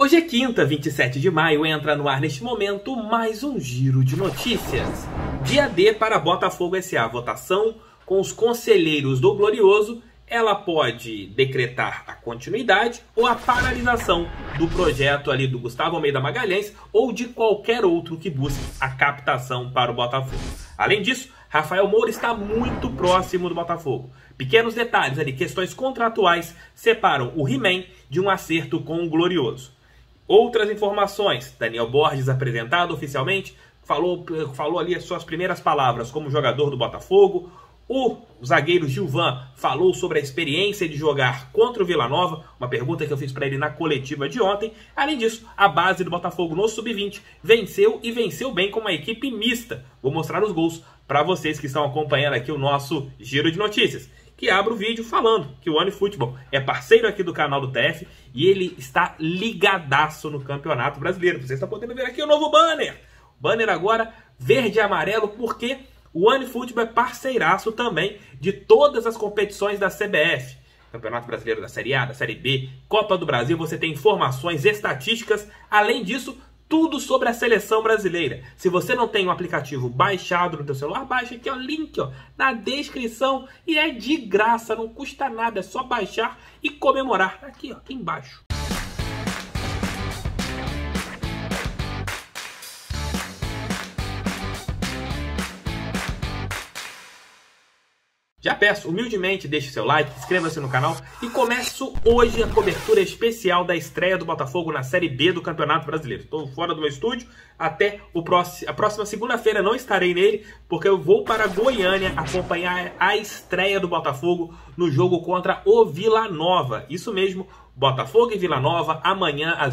Hoje é quinta, 27 de maio, entra no ar neste momento mais um giro de notícias. Dia D para Botafogo S.A. Votação com os conselheiros do Glorioso. Ela pode decretar a continuidade ou a paralisação do projeto ali do Gustavo Almeida Magalhães ou de qualquer outro que busque a captação para o Botafogo. Além disso, Rafael Moura está muito próximo do Botafogo. Pequenos detalhes ali, questões contratuais, separam o He-Man de um acerto com o Glorioso. Outras informações, Daniel Borges apresentado oficialmente, falou ali as suas primeiras palavras como jogador do Botafogo. O zagueiro Gilvan falou sobre a experiência de jogar contra o Vila Nova, uma pergunta que eu fiz para ele na coletiva de ontem. Além disso, a base do Botafogo no Sub-20 venceu e venceu bem com uma equipe mista. Vou mostrar os gols para vocês que estão acompanhando aqui o nosso giro de notícias, que abre o vídeo falando que o OneFootball é parceiro aqui do canal do TF e ele está ligadaço no Campeonato Brasileiro. Vocês estão podendo ver aqui o novo banner. Banner agora verde e amarelo, porque o OneFootball é parceiraço também de todas as competições da CBF. Campeonato Brasileiro da Série A, da Série B, Copa do Brasil, você tem informações, estatísticas. Além disso, tudo sobre a seleção brasileira. Se você não tem um aplicativo baixado no teu celular, baixa aqui, ó, link ó, na descrição. E é de graça, não custa nada, é só baixar e comemorar. Aqui, ó, aqui embaixo. Já peço, humildemente, deixe seu like, inscreva-se no canal e começo hoje a cobertura especial da estreia do Botafogo na Série B do Campeonato Brasileiro. Estou fora do meu estúdio, até a próxima segunda-feira não estarei nele, porque eu vou para Goiânia acompanhar a estreia do Botafogo no jogo contra o Vila Nova. Isso mesmo, Botafogo e Vila Nova, amanhã às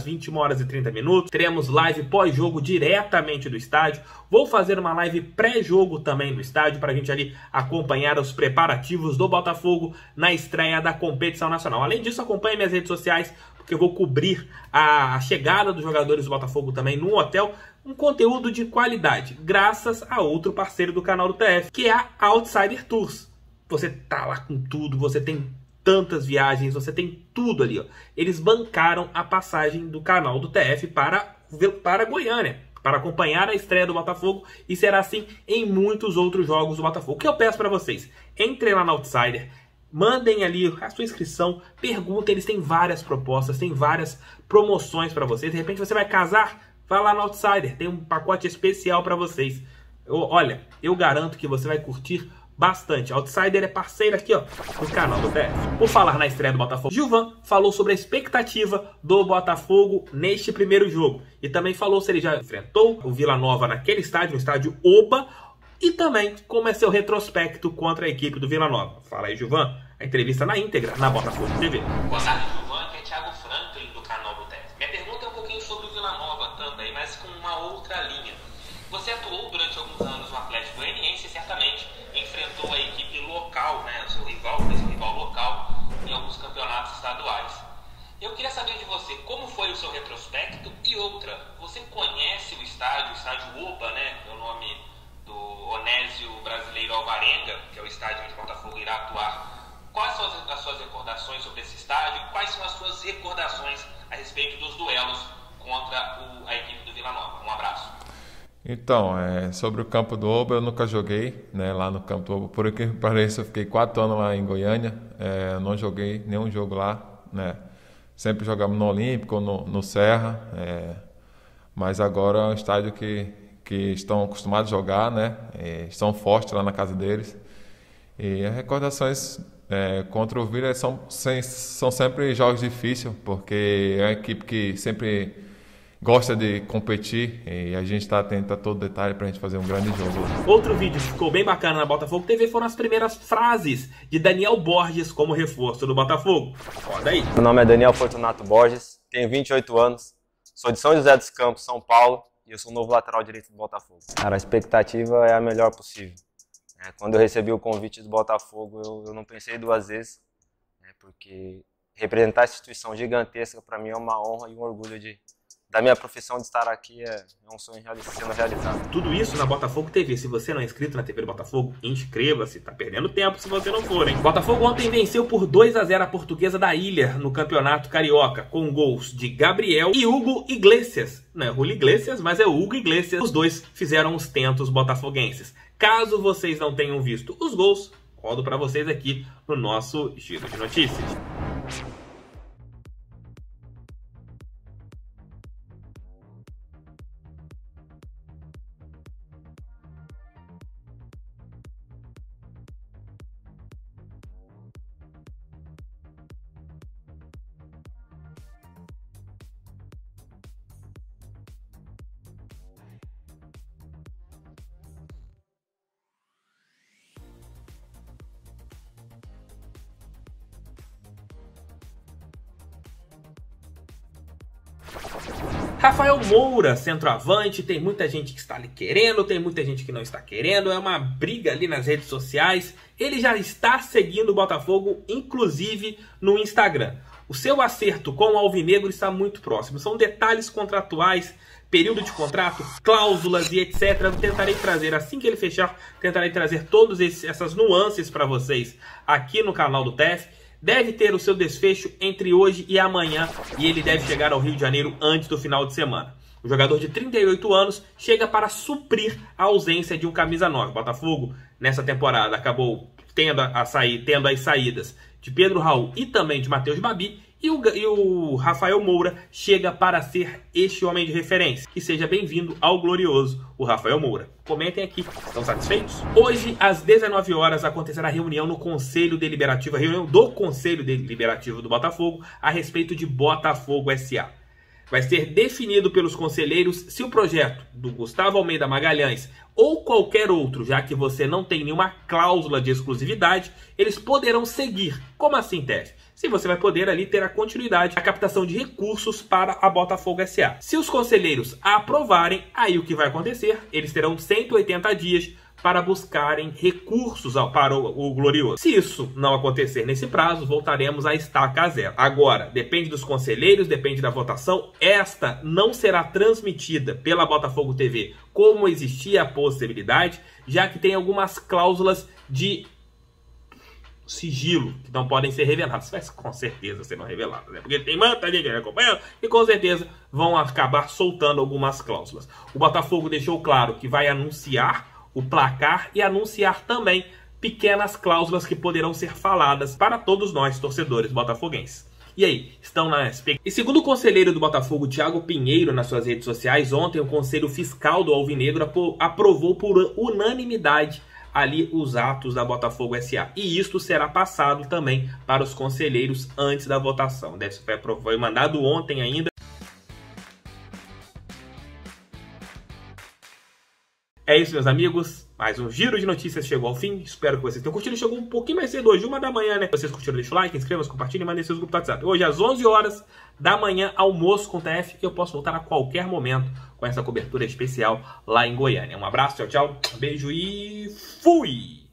21h30. Teremos live pós-jogo diretamente do estádio. Vou fazer uma live pré-jogo também no estádio para a gente ali acompanhar os preparativos do Botafogo na estreia da competição nacional. Além disso, acompanhe minhas redes sociais, porque eu vou cobrir a chegada dos jogadores do Botafogo também no hotel. Um conteúdo de qualidade, graças a outro parceiro do canal do TF, que é a Outsider Tours. Você tá lá com tudo, você tem tantas viagens, você tem tudo ali, ó. Eles bancaram a passagem do canal do TF para Goiânia, para acompanhar a estreia do Botafogo, e será assim em muitos outros jogos do Botafogo. O que eu peço para vocês? Entrem lá na Outsider, mandem ali a sua inscrição, perguntem, eles têm várias propostas, tem várias promoções para vocês. De repente você vai casar, vai lá na Outsider, tem um pacote especial para vocês. Olha, eu garanto que você vai curtir bastante. A Outsider é parceira aqui, ó, do canal do TF. Por falar na estreia do Botafogo, Gilvan falou sobre a expectativa do Botafogo neste primeiro jogo. E também falou se ele já enfrentou o Vila Nova naquele estádio, no estádio Oba, e também como é seu retrospecto contra a equipe do Vila Nova. Fala aí, Gilvan. A entrevista na íntegra na Botafogo TV. Boa tarde, Gilvan, que é Thiago Franklin do canal do TF. Minha pergunta é um pouquinho sobre o Vila Nova também, mas com uma outra linha. Você atuou durante alguns anos no Atlético Goianiense e certamente enfrentou a equipe local, né, o seu rival local, em alguns campeonatos estaduais. Eu queria saber de você como foi o seu retrospecto e outra, você conhece o estádio Oba, né, é o nome do Onésio Brasileiro Alvarenga, que é o estádio onde o Botafogo irá atuar. Quais são as suas recordações sobre esse estádio e quais são as suas recordações a respeito dos duelos contra a equipe do Vila Nova? Um abraço. Então, sobre o Campo do Oba, eu nunca joguei, né, lá no Campo do Oba. Por que pareça, eu fiquei 4 anos lá em Goiânia, não joguei nenhum jogo lá, né. Sempre jogamos no Olímpico, no Serra, mas agora é um estádio que estão acostumados a jogar, né, estão fortes lá na casa deles. E as recordações contra o Vila são sempre jogos difíceis, porque é uma equipe que sempre gosta de competir e a gente está atento a todo detalhe para a gente fazer um grande jogo. Outro vídeo que ficou bem bacana na Botafogo TV foram as primeiras frases de Daniel Borges como reforço do Botafogo. Olha aí. Meu nome é Daniel Fortunato Borges, tenho 28 anos, sou de São José dos Campos, São Paulo, e eu sou o novo lateral direito do Botafogo. Cara, a expectativa é a melhor possível. Quando eu recebi o convite do Botafogo, eu não pensei duas vezes, porque representar essa instituição gigantesca para mim é uma honra e um orgulho de da minha profissão de estar aqui é um sonho sendo realizado. Tudo isso na Botafogo TV. Se você não é inscrito na TV do Botafogo, inscreva-se. Tá perdendo tempo se você não for, hein? Botafogo ontem venceu por 2-0 a Portuguesa da Ilha no Campeonato Carioca, com gols de Gabriel e Hugo Iglesias. Não é Julio Iglesias, mas é Hugo Iglesias. Os dois fizeram os tentos botafoguenses. Caso vocês não tenham visto os gols, rodo para vocês aqui no nosso Giro de Notícias. Rafael Moura, centroavante, tem muita gente que está ali querendo, tem muita gente que não está querendo, é uma briga ali nas redes sociais. Ele já está seguindo o Botafogo, inclusive no Instagram. O seu acerto com o Alvinegro está muito próximo. São detalhes contratuais, período de contrato, cláusulas e etc. Eu tentarei trazer, assim que ele fechar, tentarei trazer todas essas nuances para vocês aqui no canal do TEF. Deve ter o seu desfecho entre hoje e amanhã e ele deve chegar ao Rio de Janeiro antes do final de semana. O jogador de 38 anos chega para suprir a ausência de um camisa 9. O Botafogo, nessa temporada, acabou tendo as saídas de Pedro Raul e também de Matheus Babi. E o Rafael Moura chega para ser este homem de referência. Que seja bem-vindo ao glorioso, o Rafael Moura. Comentem aqui, estão satisfeitos? Hoje, às 19 horas, acontecerá a reunião no Conselho Deliberativo, a reunião do Conselho Deliberativo do Botafogo, a respeito de Botafogo S.A. Vai ser definido pelos conselheiros se o projeto do Gustavo Almeida Magalhães ou qualquer outro, já que você não tem nenhuma cláusula de exclusividade, eles poderão seguir. Como assim, TEF? Se você vai poder ali ter a continuidade, a captação de recursos para a Botafogo S.A. Se os conselheiros aprovarem, aí o que vai acontecer? Eles terão 180 dias para buscarem recursos para o glorioso. Se isso não acontecer nesse prazo, voltaremos à estaca zero. Agora, depende dos conselheiros, depende da votação. Esta não será transmitida pela Botafogo TV como existia a possibilidade, já que tem algumas cláusulas de sigilo que não podem ser reveladas, mas com certeza serão reveladas, né? Porque tem muita gente acompanhando e com certeza vão acabar soltando algumas cláusulas. O Botafogo deixou claro que vai anunciar o placar e anunciar também pequenas cláusulas que poderão ser faladas para todos nós, torcedores botafoguenses. E aí, estão na expectativa? E segundo o conselheiro do Botafogo, Thiago Pinheiro, nas suas redes sociais, ontem o Conselho Fiscal do Alvinegro aprovou por unanimidade ali os atos da Botafogo S.A. E isto será passado também para os conselheiros antes da votação. Foi mandado ontem ainda. É isso, meus amigos. Mais um Giro de Notícias chegou ao fim. Espero que vocês tenham curtido. Chegou um pouquinho mais cedo hoje, 1 da manhã, né? Se vocês curtiram, deixa o like, inscrevam-se, compartilhem e mandem seus grupos do WhatsApp. Hoje, às 11 horas da manhã, almoço com o TF, que eu posso voltar a qualquer momento com essa cobertura especial lá em Goiânia. Um abraço, tchau, tchau, beijo e fui!